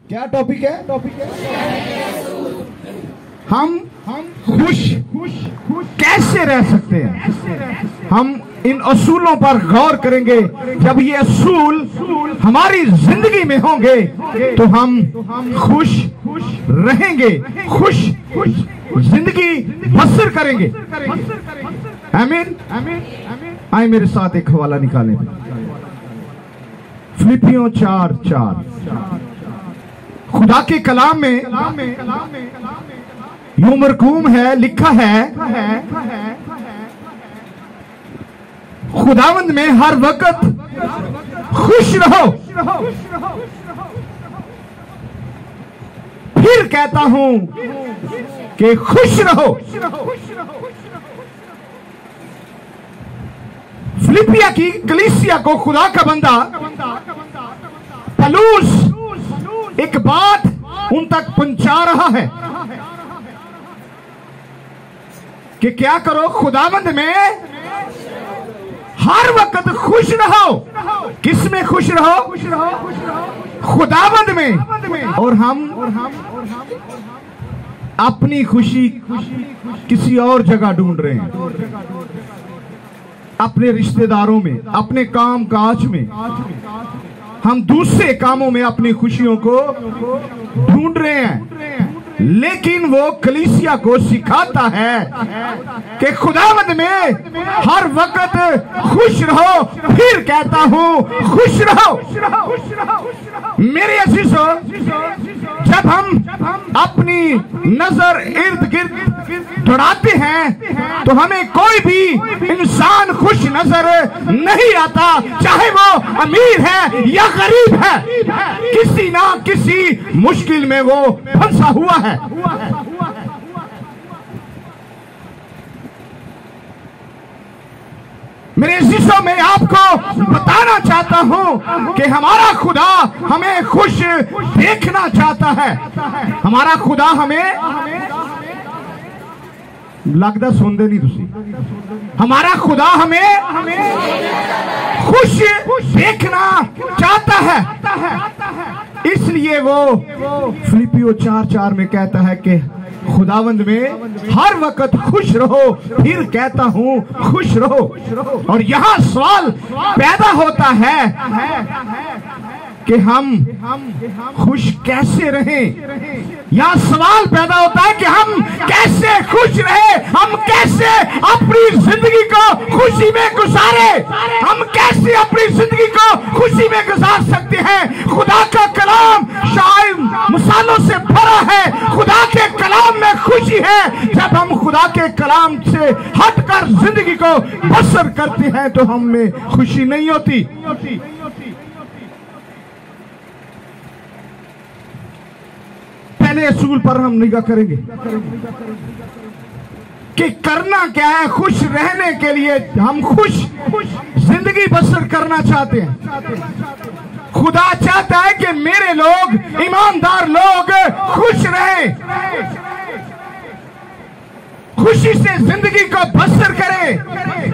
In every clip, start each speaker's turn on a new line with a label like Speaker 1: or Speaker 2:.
Speaker 1: क्या टॉपिक है? हम खुश कैसे रह सकते हैं? हम इन असूलों पर गौर करेंगे। जब ये असूल हमारी जिंदगी में होंगे तो हम खुश रहेंगे, खुश जिंदगी बसर करेंगे। आमीन। आए मेरे साथ एक हवाला निकालें, फिलिपियों 4:4। खुदा के कलाम में यूं मरकूम है, लिखा है, खुदावंद में हर वक्त खुश रहो। फिर कहता हूं कि खुश रहो। फिलिपिया की कलीसिया को खुदा का बंदा पौलुस एक बात उन तक पहुंचा रहा है कि क्या करो? खुदावंद में हर वक्त खुश रहो। किस में खुश रहो? खुदावंद में। और हम अपनी खुशी किसी और जगह ढूंढ रहे हैं, अपने रिश्तेदारों में, अपने काम काज में। हम दूसरे कामों में अपनी खुशियों को ढूंढ रहे हैं। लेकिन वो कलीसिया को सिखाता है कि खुदावंद में हर वक्त खुश रहो। फिर कहता हूं खुश रहो। मेरे अजीजों, जब हम अपनी नजर इर्द गिर्द दौड़ाते हैं तो हमें कोई भी इंसान खुश नजर नहीं आता, चाहे वो अमीर है या गरीब है। किसी ना किसी मुश्किल में वो फंसा हुआ है। मेरे अजीजों, मैं आपको बताना चाहता हूं कि हमारा खुदा हमें खुश देखना चाहता है। हमारा खुदा हमें लगता सुनते नहीं तुसी। हमारा खुदा हमें खुश देखना चाहता है। इसलिए वो फिलिपियों 4:4 में कहता है कि खुदावंद में हर वक्त खुश रहो। फिर कहता हूं खुश रहो। और यहां सवाल पैदा होता है कि हम खुश कैसे रहें। यहां सवाल पैदा होता है कि हम कैसे खुश रहे, हम कैसे अपनी जिंदगी को खुशी में गुजारे, हम कैसे अपनी जिंदगी को खुशी में गुजार सकते हैं। खुदा का कलाम शायद मिसालों से भरा है। खुदा के कलाम में खुशी है। जब हम खुदा के कलाम से हटकर जिंदगी को बसर करते हैं तो हम में खुशी नहीं होती। पहले असूल पर हम निगाह करेंगे कि करना क्या है। खुश रहने के लिए हम खुश जिंदगी बसर करना चाहते हैं। खुदा चाहता है कि मेरे लोग, ईमानदार लोग खुश रहें, खुशी से जिंदगी को बसर करें।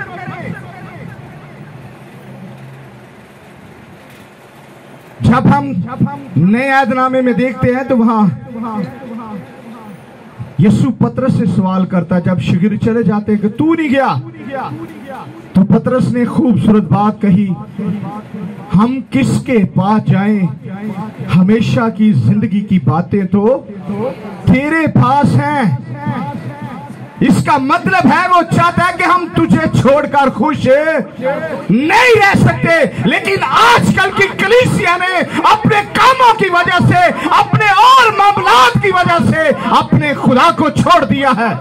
Speaker 1: जब हम नए ऐदनामे में देखते हैं तो वहां यीशु पतरस से सवाल करता है। जब शिगिर चले जाते हैं कि तू नहीं गया, तो पतरस ने खूबसूरत बात कही, हम किसके पास जाएं? हमेशा की जिंदगी की बातें तो तेरे पास हैं। इसका मतलब है वो चाहता है कि हम तुझे छोड़कर खुश नहीं रह सकते। लेकिन आजकल की कलीसिया ने अपने कामों की वजह से, अपने और मामलात की वजह से अपने खुदा को छोड़ दिया है।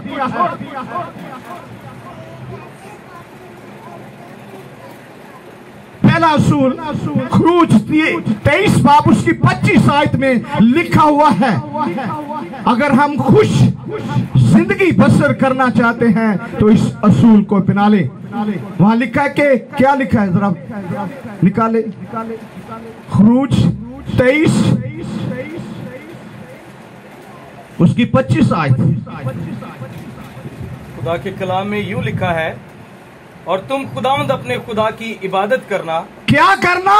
Speaker 1: पहला असूल खरूज 23 बाब उसकी 25 आयत में लिखा हुआ है, अगर हम खुश जिंदगी बसर करना चाहते हैं तो इस असूल को अपना ले। वहां लिखा है कि क्या लिखा है, जरा निकाले। खरूज 23 उसकी 25 आयत।
Speaker 2: खुदा के कलाम में यूं लिखा है, और तुम खुदावंद अपने खुदा की इबादत करना
Speaker 1: क्या करना?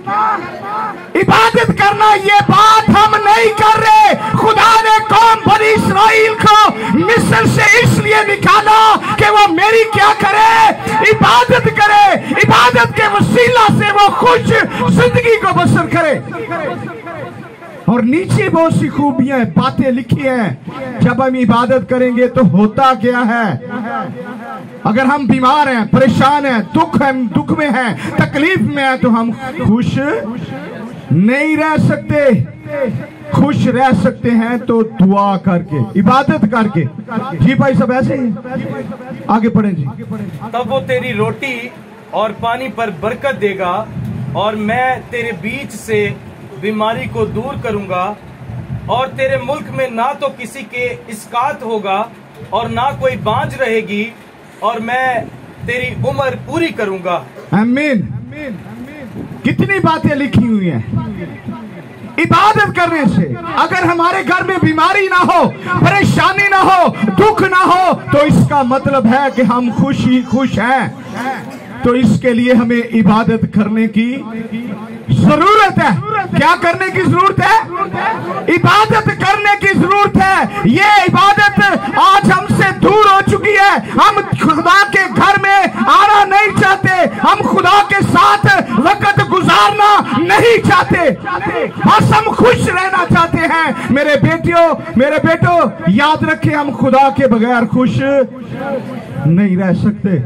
Speaker 1: इबादत करना। ये बात हम नहीं कर रहे। खुदा ने कौम बनी इस्राइल को मिस्र से इसलिए निकाला कि वो मेरी क्या करे? इबादत करे। इबादत के वसीला से वो खुश जिंदगी को बसर करे। और नीचे बहुत सी खूबियां बातें लिखी हैं। जब हम इबादत करेंगे तो होता क्या है? अगर हम बीमार हैं, परेशान हैं, दुख में हैं, तकलीफ में हैं, तो हम खुश नहीं रह सकते। खुश रह सकते हैं तो दुआ करके, इबादत करके। जी भाई सब ऐसे ही आगे पढ़े जी।
Speaker 2: तब वो तेरी रोटी और पानी पर बरकत देगा और मैं तेरे बीच से बीमारी को दूर करूंगा और तेरे मुल्क में ना तो किसी के इस्कात होगा और ना कोई बांझ रहेगी और मैं तेरी उम्र पूरी करूंगा।
Speaker 1: आमीन। कितनी बातें लिखी हुई हैं। इबादत करने से अगर हमारे घर में बीमारी ना हो, परेशानी ना हो, दुख ना हो, तो इसका मतलब है कि हम खुश ही खुश हैं। तो इसके लिए हमें इबादत करने की जरूरत है। क्या करने की जरूरत है? इबादत करने की जरूरत है। ये इबादत आज हमसे दूर हो चुकी है। हम खुदा के घर में आना नहीं चाहते। हम खुदा के साथ वक्त गुजारना नहीं चाहते। बस हम खुश रहना चाहते हैं। मेरे बेटों याद रखें, हम खुदा के बगैर खुश नहीं रह सकते।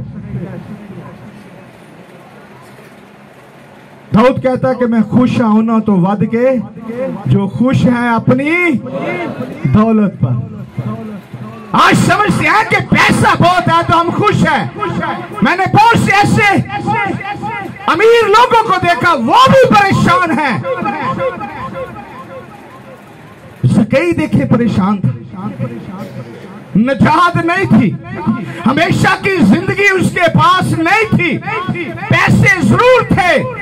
Speaker 1: दाऊद कहता है कि मैं खुश हूं ना तो वध के जो खुश हैं अपनी दौलत पर। आज समझते हैं कि पैसा बहुत है तो हम खुश हैं। मैंने बहुत से ऐसे अमीर लोगों को देखा, वो भी परेशान हैं। कई देखे परेशान थे, निजात नहीं थी, हमेशा की जिंदगी उसके पास नहीं थी, पैसे जरूर थे।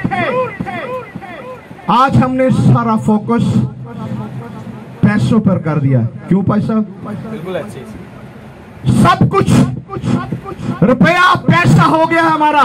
Speaker 1: आज हमने सारा फोकस पैसों पर कर दिया। क्यों भाई साहब?
Speaker 2: बिल्कुल अच्छे
Speaker 1: सब कुछ रुपया पैसा हो गया हमारा।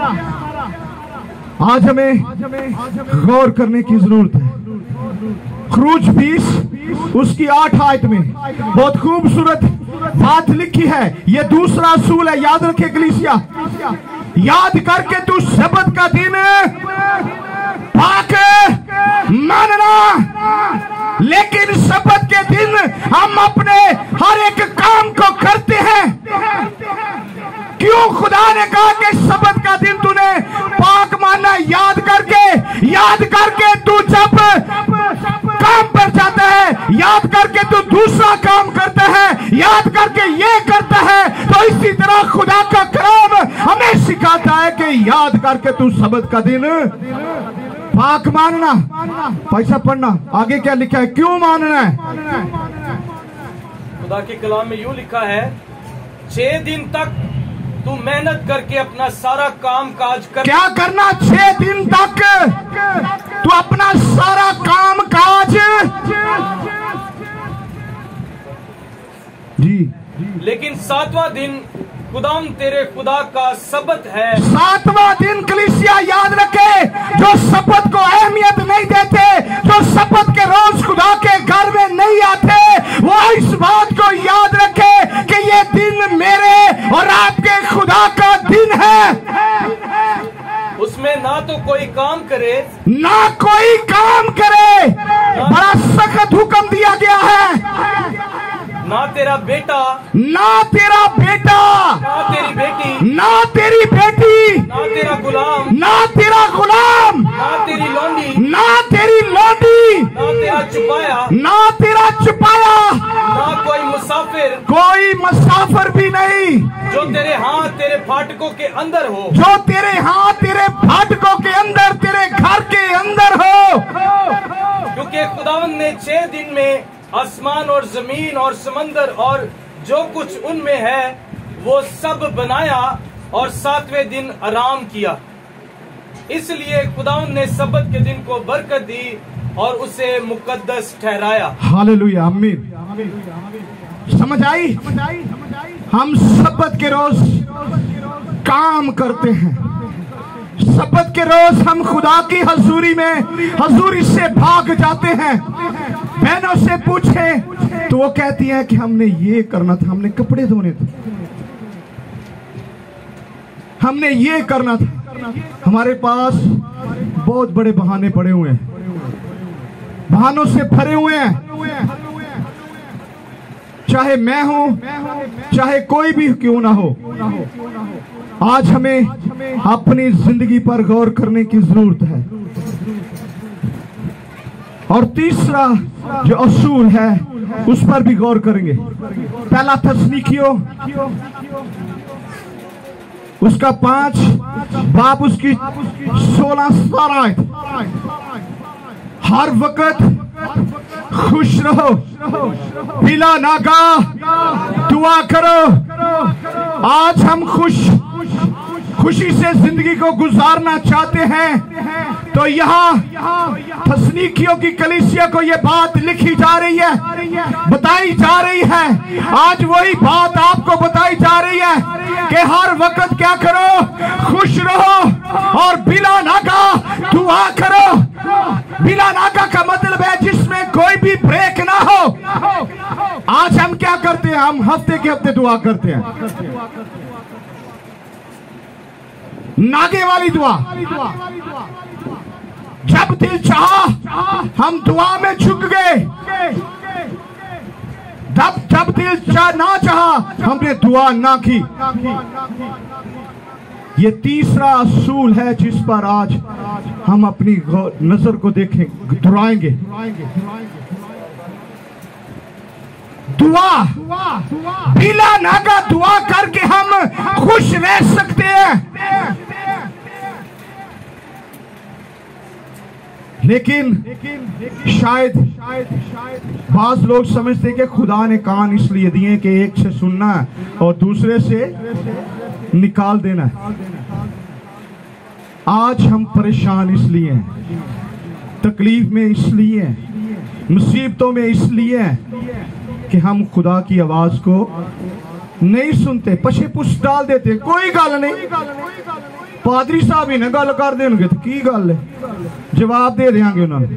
Speaker 1: आज हमें गौर करने की जरूरत है। खरूज 20 उसकी 8 आयत में बहुत खूबसूरत बात लिखी है। ये दूसरा असूल है, याद रखे कलीसिया। याद करके तू शब्द का दिन पाक मानना, लेकिन शब्द के दिन हम अपने हर एक काम को करते हैं। क्यों खुदा ने कहा कि शब्द का दिन तूने पाक मानना? याद करके तू जब काम पर जाता है, याद करके तू दूसरा काम करता है, याद करके ये करता है, तो इसी तरह खुदा का कलाम हमें सिखाता है कि याद करके तू शब्द का दिन पाक मानना। पैसा पढ़ना आगे क्या लिखा है, क्यों मानना है?
Speaker 2: खुदा के कलाम में यूं लिखा है, 6 दिन तक तू मेहनत करके अपना सारा काम काज कर।
Speaker 1: क्या करना? 6 दिन तक तू अपना सारा काम काज जी।
Speaker 2: लेकिन 7वां दिन खुदाम तेरे खुदा का सबत है।
Speaker 1: 7वां दिन कलीसिया याद रखे, जो सबत को अहमियत नहीं देते, जो सबत के रोज खुदा के घर में नहीं आते, वो इस बात को याद रखे कि ये दिन मेरे और आपके खुदा का दिन है।
Speaker 2: उसमें ना तो कोई काम करे,
Speaker 1: ना कोई काम करे। बड़ा सख्त हुक्म दिया गया है।
Speaker 2: ना तेरा बेटा,
Speaker 1: ना तेरा बेटा,
Speaker 2: ना तेरी बेटी,
Speaker 1: ना तेरी बेटी,
Speaker 2: ना तेरा गुलाम,
Speaker 1: ना तेरा गुलाम,
Speaker 2: ना तेरी लौंडी,
Speaker 1: ना तेरी लौंडी,
Speaker 2: ना तेरा छुपाया,
Speaker 1: ना तेरा छुपाया,
Speaker 2: ना कोई मुसाफिर,
Speaker 1: कोई मुसाफिर भी नहीं,
Speaker 2: जो तेरे हाथ तेरे फाटकों के अंदर हो,
Speaker 1: जो तेरे हाथ तेरे फाटकों के अंदर, तेरे घर के अंदर हो।
Speaker 2: क्योंकि खुदावंद ने 6 दिन में आसमान और जमीन और समंदर और जो कुछ उनमें है वो सब बनाया और 7वें दिन आराम किया। इसलिए खुदावंद ने सबत के दिन को बरकत दी और उसे मुकद्दस ठहराया।
Speaker 1: हालेलुया, आमीन। समझ आई? हम सबत के रोज काम करते हैं, सब्बत के रोज हम खुदा की हजूरी से भाग जाते हैं। बहनों से पूछे तो वो कहती हैं कि हमने ये करना था, हमने कपड़े धोने थे, हमने ये करना था। हमारे पास बहुत बड़े बहाने पड़े हुए हैं, बहानों से भरे हुए हैं। चाहे मैं हूं, चाहे कोई भी क्यों ना हो, आज हमें अपनी जिंदगी पर गौर करने की जरूरत है। और तीसरा जो असूल है उस पर भी गौर करेंगे। पहला थिस्सलुनीकियों उसका 5 बाब उसकी 16 आयत। हर वक्त खुश रहो, बिला नागा दुआ करो। आज हम खुशी से जिंदगी को गुजारना चाहते हैं तो यहाँ थिस्सलुनीकियों की कलीसिया को ये बात लिखी जा रही है, बताई जा रही है। आज वही बात आपको बताई जा रही है कि हर वक्त क्या करो, खुश रहो और बिला नागा दुआ करो। बिला नागा का मतलब है जिसमें कोई भी ब्रेक ना हो। आज हम क्या करते हैं, हम हफ्ते के हफ्ते दुआ करते हैं, नागे वाली दुआ। जब दिल चाहा हम दुआ में झुक गए, जब दिल ना चाहा हमने दुआ ना की। ये तीसरा असूल है जिस पर आज हम अपनी नजर को देखें, दोहराएंगे। दुआ, बिला नागा दुआ करके हम खुश रह सकते हैं। लेकिन शायद बाज लोग समझते कि खुदा ने कान इसलिए दिए कि एक से सुनना है और दूसरे से निकाल देना है। आज हम परेशान इसलिए हैं, तकलीफ में इसलिए हैं, मुसीबतों में इसलिए हैं कि हम खुदा की आवाज को नहीं सुनते, पछे पुछ डाल देते। कोई गल नहीं, पादरी साहब ही ना गल कर देंगे तो की गल है, जवाब दे देंगे उन्होंने।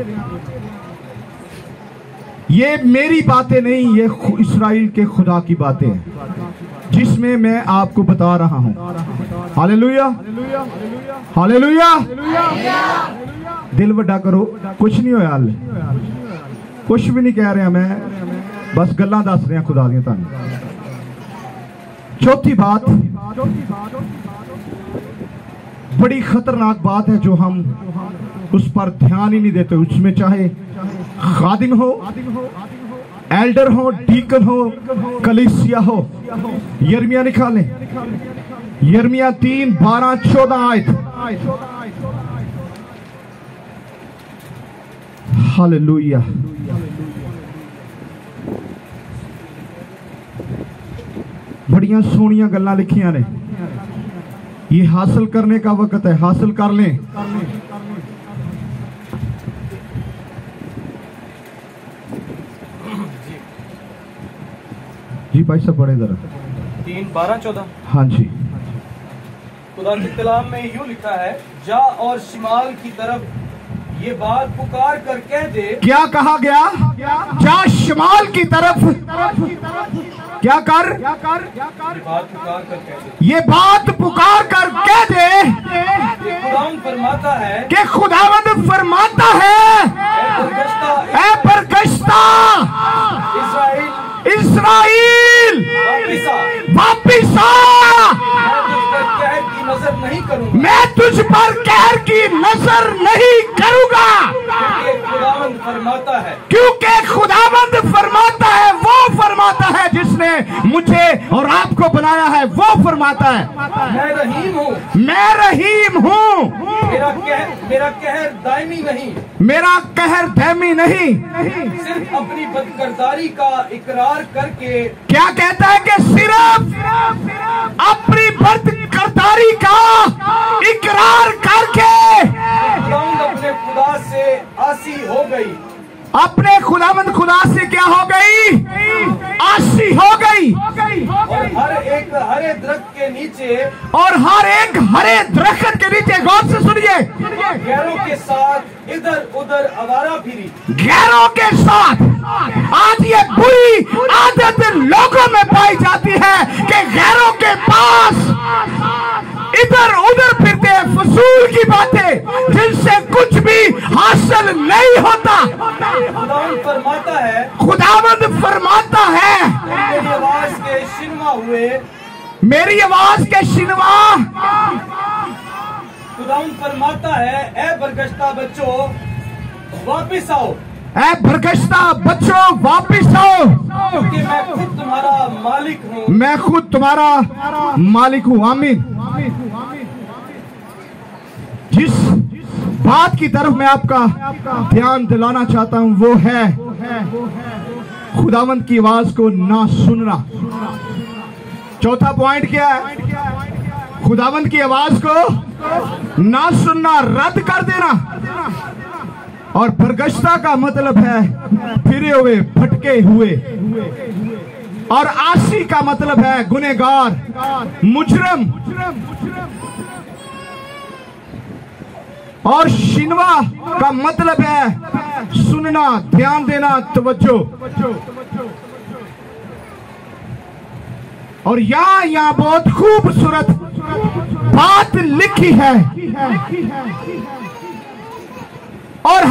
Speaker 1: ये मेरी बातें नहीं, ये इस्राएल के खुदा की बातें हैं जिसमें मैं आपको बता रहा हूं। Hallelujah, hallelujah. दिल बड़ा करो, कुछ नहीं होया, कुछ भी नहीं कह रहा मैं, बस गल्लां दस रहा खुदा दी तुहानू। चौथी बात, बड़ी खतरनाक बात है जो हम उस पर ध्यान ही नहीं देते। उसमें चाहे खादिम हो, एल्डर हो, डीकन हो, कलीसिया हो। यिर्मयाह निकालें, यिर्मयाह 3:12-14 आयत। हालेलुया। बड़ियां सोहनियां गल्लां लिखियां ने। ये हासिल करने का वक्त है, हासिल कर लें। जी भाई साहब पढ़े जरा।
Speaker 2: 3:12-14।
Speaker 1: हाँ जी।
Speaker 2: खुदा के कलाम में यूं लिखा है, जा और शिमाल की तरफ ये बात पुकार कर कह दे।
Speaker 1: क्या कहा गया? जा शिमाल की तरफ क्या कर? ये बात पुकार कर कह दे
Speaker 2: खुदावंद फरमाता है
Speaker 1: कि खुदावंद फरमाता है, ऐ परगश्ता इस्राएल वापिस आ।
Speaker 2: नजर नहीं करूंगा,
Speaker 1: मैं तुझ पर कहर की नजर नहीं करूंगा।
Speaker 2: खुदावंद फरमाता है,
Speaker 1: क्योंकि खुदावंद फरमाता है, वो फरमाता है जिसने मुझे और आपको बनाया है, वो फरमाता है
Speaker 2: मैं रहीम हूँ,
Speaker 1: मैं रहीम हूँ।
Speaker 2: मेरा कहर दायमी नहीं,
Speaker 1: मेरा कहर दायमी नहीं।
Speaker 2: सिर्फ अपनी बदकिरदारी का इकरार करके। क्या
Speaker 1: कहता है कि सिर्फ अपनी बदकिरदारी का इकरार करके
Speaker 2: अपने खुदा से आसी हो गई,
Speaker 1: अपने खुदावंद खुदा से क्या हो गई? आसी हो गई।
Speaker 2: और हर एक हरे दरख्त के नीचे,
Speaker 1: और हर एक हरे दरख्त के नीचे
Speaker 2: आवारा फिरी,
Speaker 1: गैरों के साथ। आज ये बुरी आदत लोगों में पाई जाती है कि गैरों के पास इधर उधर फिरते हैं, फजूल की बातें जिनसे कुछ भी हासिल नहीं होता।
Speaker 2: खुदावंद फरमाता है,
Speaker 1: खुदावंद फरमाता है,
Speaker 2: मेरी आवाज के शिनवा हुए,
Speaker 1: मेरी आवाज के शिनवा।
Speaker 2: खुदावंद फरमाता है, ए बरगश्ता बच्चों वापिस आओ,
Speaker 1: ऐ बरगश्ता बच्चों वापिस आओ,
Speaker 2: क्योंकि मैं खुद तुम्हारा मालिक हूँ।
Speaker 1: मैं खुद तुम्हारा मालिक हूँ। आमीन। जिस बात की तरफ मैं आपका ध्यान दिलाना चाहता हूं वो है खुदावंद की आवाज को ना सुनना। चौथा पॉइंट क्या है? खुदावंद की आवाज को ना सुनना, रद्द कर देना। और बरगश्ता का मतलब है फिरे हुए, भटके हुए। और आसी का मतलब है गुनहगार, मुजरम। और शिनवा का मतलब है सुनना, ध्यान देना, तवज्जो। और यहाँ बहुत खूबसूरत बात लिखी है। और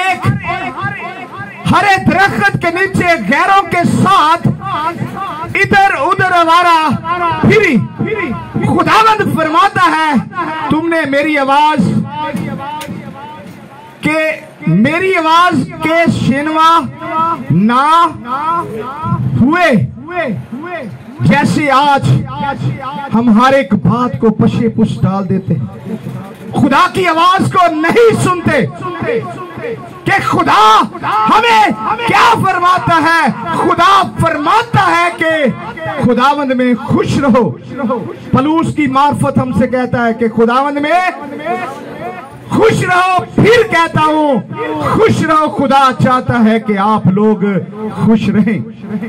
Speaker 1: हरे दरख्त के नीचे गैरों के साथ इधर उधर आवारा फिरी। खुदावंद फरमाता है, तुमने मेरी आवाज के शिनवा ना हुए। जैसे आज हम हर एक बात को पशे पुश डाल देते, खुदा की आवाज को नहीं सुनते कि खुदा हमें क्या फरमाता है। खुदा फरमाता है कि खुदावंद में खुश रहो। पलूस की मार्फत हमसे कहता है कि खुदावंद में खुश रहो। फिर कहता हूं खुश रहो। खुदा चाहता है कि आप लोग खुश रहें।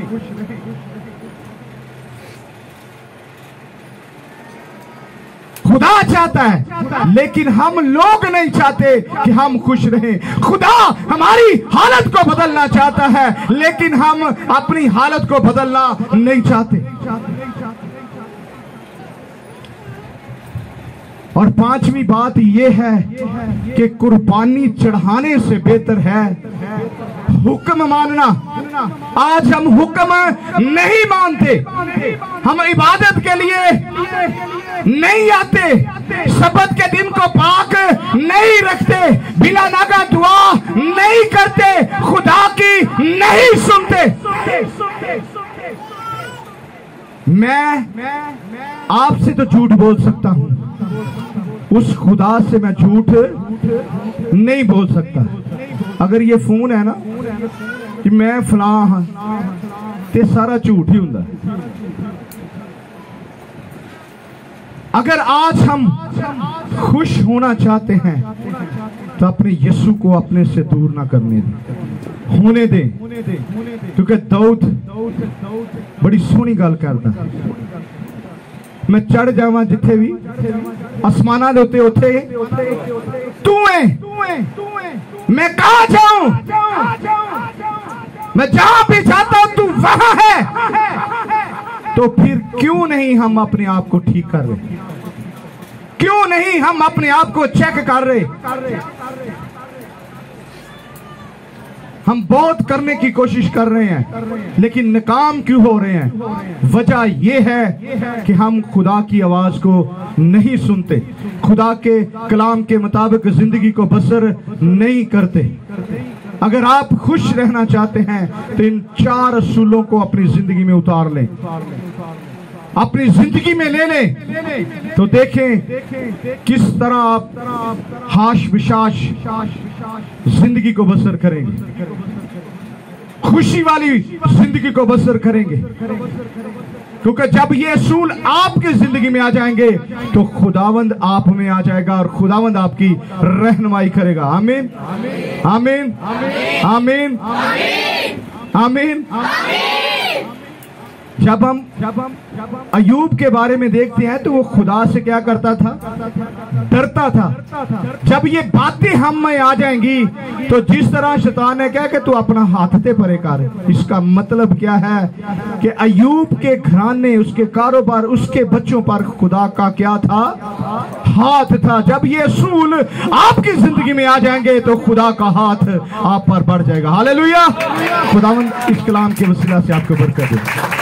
Speaker 1: खुदा चाहता है, लेकिन हम लोग नहीं चाहते कि हम खुश रहें। खुदा हमारी हालत को बदलना चाहता है, लेकिन हम अपनी हालत को बदलना नहीं चाहते। और पांचवी बात यह है कि कुर्बानी चढ़ाने से बेहतर है हुक्म मानना। आज हम हुक्म नहीं मानते, हम इबादत के लिए नहीं आते, सब्त के दिन को पाक नहीं रखते, बिला नागा दुआ नहीं करते, खुदा की नहीं सुनते। मैं आपसे तो झूठ बोल सकता हूं, उस खुदा से मैं झूठ नहीं बोल सकता। अगर ये फोन है ना कि मैं फलां हाँ, ते सारा झूठ ही हुंदा। अगर आज हम खुश होना चाहते हैं तो अपने यीशु को अपने से दूर ना करने दें, होने दें। क्योंकि दाऊद बड़ी सोहनी गल करदा, मैं चढ़ जावां जिथे भी आसमाना दे उत्ते उत्थे तू है, मैं कहां जाऊं? मैं जहां भी जाता हूं तू वहां है। तो फिर क्यों नहीं हम अपने आप को ठीक कर रहे? क्यों नहीं हम अपने आप को चेक कर रहे? हम बहुत करने की कोशिश कर रहे हैं, लेकिन नाकाम क्यों हो रहे हैं? वजह यह है कि हम खुदा की आवाज को नहीं सुनते, खुदा के कलाम के मुताबिक जिंदगी को बसर नहीं करते। अगर आप खुश रहना चाहते हैं तो इन 4 असूलों को अपनी जिंदगी में उतार लें, अपनी जिंदगी में ले लें, तो देखें किस तरह आप हाश विशाश जिंदगी को बसर करेंगे, खुशी वाली जिंदगी को बसर करेंगे। क्योंकि जब ये असूल आपकी जिंदगी में आ जाएंगे तो खुदावंद आप में आ जाएगा और खुदावंद आपकी रहनुमाई करेगा। आमीन, आमीन, आमीन, आमीन। जब हम अय्यूब के बारे में देखते हैं तो वो खुदा से क्या करता था? डरता था। जब ये बातें हम में आ जाएंगी तो जिस तरह शैतान ने कहा कि तू अपना हाथ ते परे कर, इसका मतलब क्या है कि अय्यूब के घराने, उसके कारोबार, उसके बच्चों पर खुदा का क्या था? हाथ था। जब ये असूल आपकी जिंदगी में आ जाएंगे तो खुदा का हाथ आप पर बढ़ जाएगा। हालेलुया। खुदावंद इस कलाम के वसीला से आपको बरकत दे।